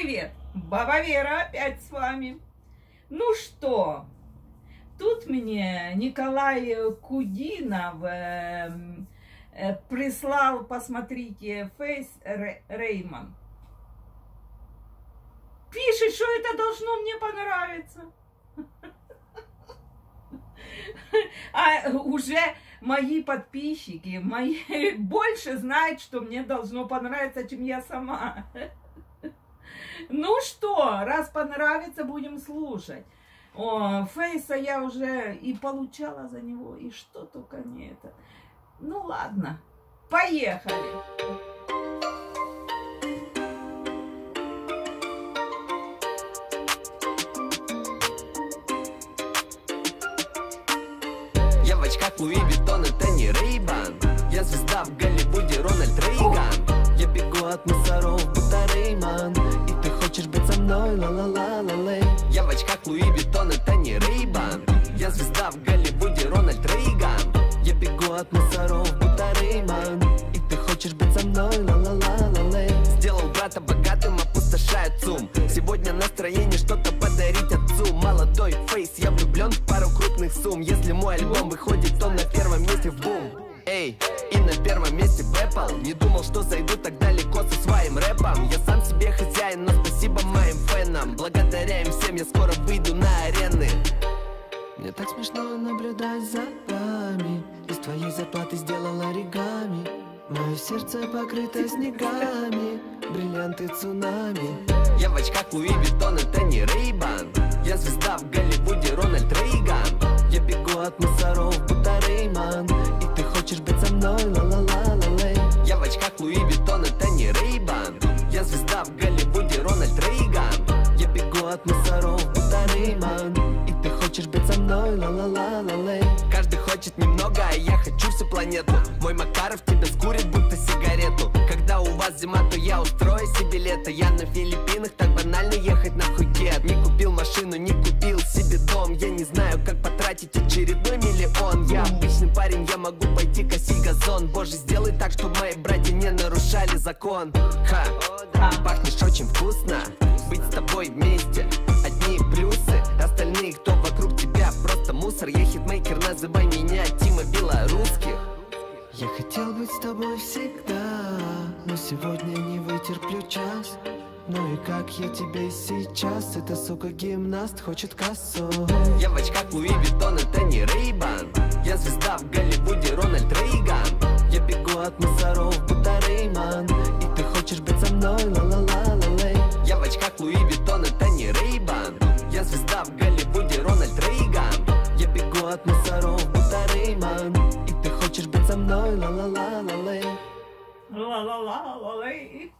привет! Баба Вера опять с вами. Ну что, тут мне Николай Кудинов прислал, посмотрите, Фейс Рейман. Пишет, что это должно мне понравиться. А уже мои подписчики, больше знают, что мне должно понравиться, чем я сама. Ну что, раз понравится, будем слушать. О, Фейса я уже и получала за него, и что только не это. Ну ладно, поехали. Я в очках Луи Виттон, это не Рейбан. Я звезда в Голливуде, Рональд Рейган. Я бегу от мусоров, будто Рейман. И ты хочешь быть со мной, ла-ла-ла-ла-лей. Я в очках Луи Виттон, это не Рейбан. Я звезда в Голливуде, Рональд Рейган. Я бегу от мусоров, будто Рейман. И ты хочешь быть со мной, ла-ла-ла-ла-лей. Сделал брата богатым, опустошает сумм. Сегодня настроение что-то подарить отцу. Молодой Фейс, я влюблен в пару крупных сумм. Если мой альбом выходит, он на первом месте в бум. Эй, и на первом месте в Apple. Не думал, что зайду так далеко со своим рэпом. Я сам себе хозяин, но спасибо моим фенам. Благодаря им всем я скоро выйду на арены. Мне так смешно наблюдать за вами. Из твоей зарплаты сделал оригами. Мое сердце покрыто снегами, бриллианты цунами. Я в очках Луи Виттон, это не Рейбан. Я звезда в Голливуде, Рональд Рейган. Я бегу от мусоров, будто Рейман. И ты хочешь быть со мной, ла-ла-ла-ла-лей. Я в очках Луи Виттон, это не Рейбан. Я звезда в Голливуде, Рональд Рейган. Я бегу от мусоров, будто Рейман. И ты хочешь быть со мной, ла-ла-ла-ла-лей. Каждый хочет немного, а я хочу всю планету. Мой Макаров тебя скурит, будто сигарету. Когда у вас зима, то я устрою себе лето. Я на Филиппинах, так банально ехать на Пхукет. Не купил машину, не купил себе дом. Я не знаю, как потратить очередной миллион. Я обычный парень, я могу пойти косить газон. Боже, сделай так, чтобы мои братья не нарушали закон. Ха, пахнешь очень вкусно. Быть с тобой вместе одни плюсы. Остальные, кто вокруг тебя, просто мусор. Я хитмейкер, называй меня Тима Белорусских. Я хотел быть с тобой всегда, но сегодня не вытерплю час. Ну и как я тебе сейчас? Эта сука гимнаст хочет кассу. Я в очках Луи Виттон, это не Рейбан. Я звезда в Голливуде, Рональд Рейган. Я бегу от мусоров, будто Рейман. И ты хочешь быть со мной, ла-ла-ла-ла-лей. Я в очках Луи Виттон, это не Рейбан. Я звезда в Голливуде, Рональд Рейган. Я бегу от мусоров, будто Рейман. И ты хочешь быть со мной, ла-ла-ла-ла-лей. Ла-ла-ла-ла-лей.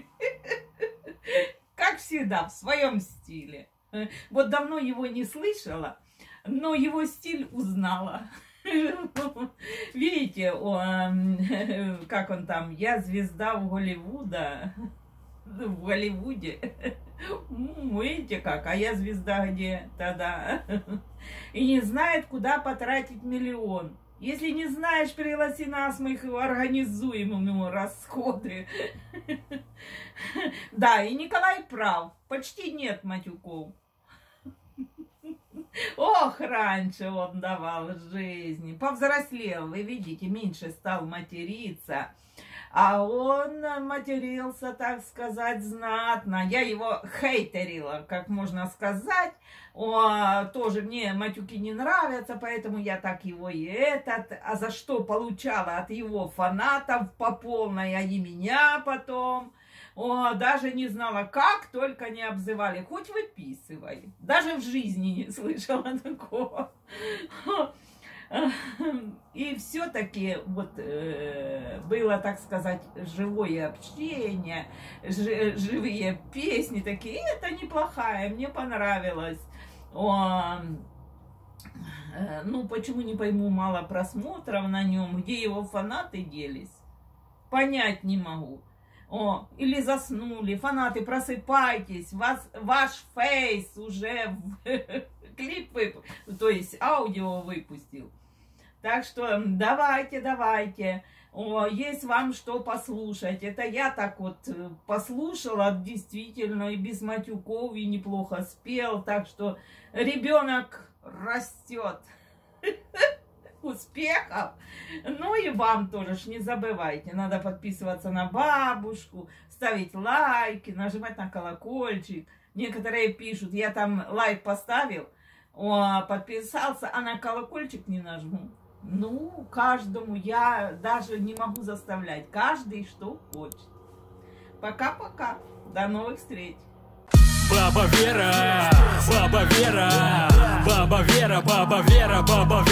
Как всегда, в своем стиле. Вот давно его не слышала, но его стиль узнала. Видите, как он там, я звезда в Голливуде. В Голливуде. Видите как, а я звезда где тогда? И не знает, куда потратить миллион. Если не знаешь, пригласи нас, мы их организуем ему расходы. Да, и Николай прав. Почти нет матюков. Ох, раньше он давал жизни. Повзрослел, вы видите, меньше стал материться. А он матерился, так сказать, знатно. Я его хейтерила, как можно сказать. Тоже мне матюки не нравятся, поэтому я так его и А за что получала от его фанатов по полной, а и меня потом. Даже не знала, как только не обзывали. Хоть выписывай. Даже в жизни не слышала такого. И все-таки вот было, так сказать, живое общение, живые песни такие. Это неплохая, мне понравилось. Ну, почему, не пойму, мало просмотров на нем, где его фанаты делись. Понять не могу. Или заснули. Фанаты, просыпайтесь. Ваш Фейс уже клип, то есть аудио выпустил. Так что давайте, давайте. О, есть вам что послушать. Это я так вот послушала, действительно, и без матюков, и неплохо спел. Так что ребенок растет. Успехов! Ну и вам тоже ж не забывайте. Надо подписываться на бабушку, ставить лайки, нажимать на колокольчик. Некоторые пишут, я там лайк поставил, подписался, а на колокольчик не нажму. Ну, каждому я даже не могу заставлять. Каждый что хочет. Пока-пока. До новых встреч. Баба Вера, Баба Вера, Баба Вера, Баба Вера, Баба Вера.